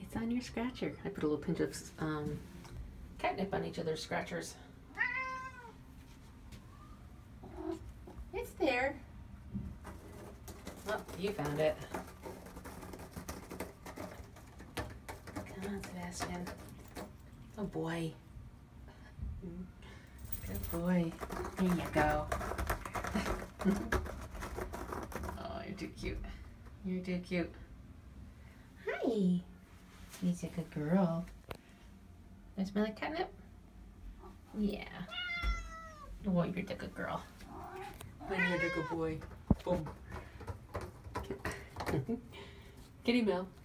It's on your scratcher. I put a little pinch of catnip on each of their scratchers. It's there. Oh, you found it. Come on, Sebastian. Oh boy. Good boy. There you go. Oh, you're too cute. You're too cute. Hi. He's a good girl. Does it smell like catnip? Yeah. Oh, you're a good girl. You're a good boy. Boom. Kitty Bell.